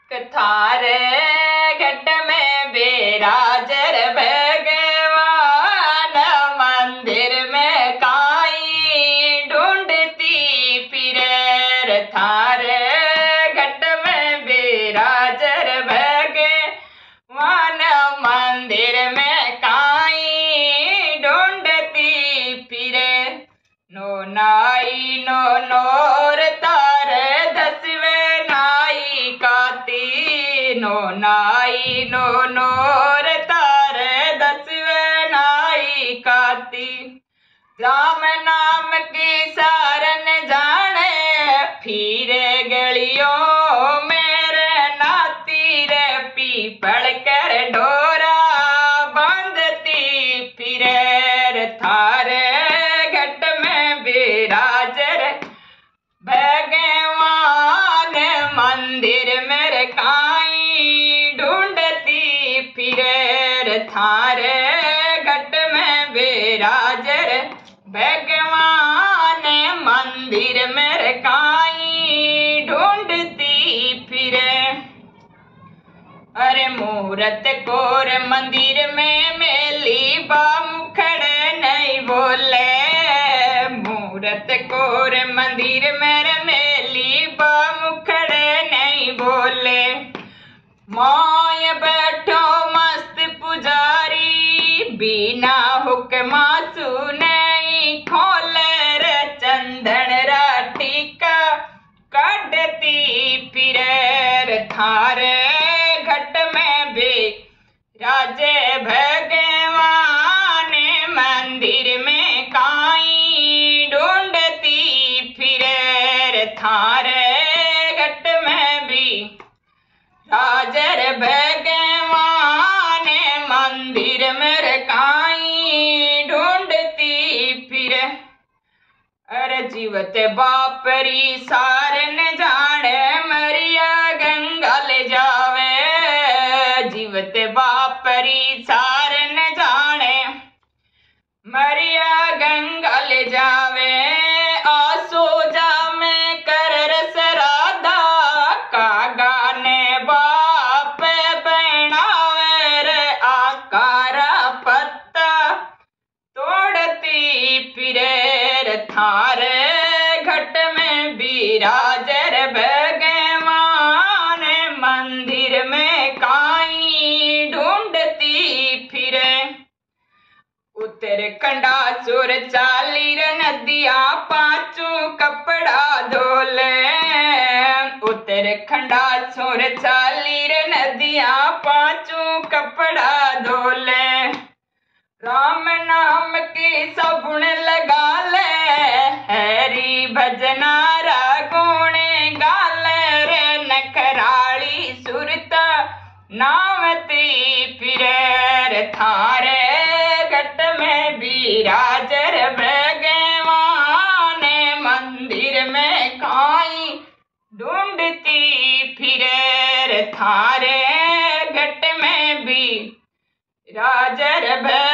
थारे घट में बिराजर भगवान, मंदिर में काई ढूंढती फिरे। थारे घट में बिराजर भगवान, मंदिर में काई ढूंढती फिरे। नो नाई नो नोर तारे दसवे नाई काती, नो नाई नो नोर तारे दसवे नाई काती। राम नाम की सारन जाने फिरे गलियों मेरे नाती रे। पीपल कर डोरा बांधती फिरे। थारे घट में बिराजर भगवान, मंदिर में काई ढूंढती फिरे। थारे घट में बिराजर भगवान, मंदिर में काई ढूंढती फिरे। अरे मूरत कोर मंदिर में मेली बा मुखड़ नहीं बोले। मूरत कोर मंदिर में मेली बा मुखड़ नहीं बोले। माय बैठो मस्त पुजारी, बिना हुक्मा सुनई खोले रे। चंदन राठी का काटती फिरे। थारे घट में भी राजे भगवान, मंदिर में काई ढूंढती फिरे। थारे घट में भी राजर भगवान, मंदिर में काई ढूंढती फिरे। अरे जीवत बापरी सारन जाने मरिया गंगा ले जावे। जीवत बापरी सारन जाने मरिया गंगा ले जावे। आसो जा में कर रस राधा, कागा ने बाप बनावे रे। आकारा पत्ता तोड़ती फिरे। थारे घट में बिराजर भगवान, मंदिर में काई ढूंढती फिरे। उत्तरखंडा सुर चाली रे नदिया पांचों कपड़ा धोले। उत्तरखंडा सुर चाली रे नदिया पांचों कपड़ा धोले। राम नाम की सबुण लगा ले, हरि भजना रागुण गाले रे। नखराली सुरता नामती फिरे। थारे घट में बिराजर भगवान, मंदिर में काई ढूंढती फिरे। थारे घट में भी राजर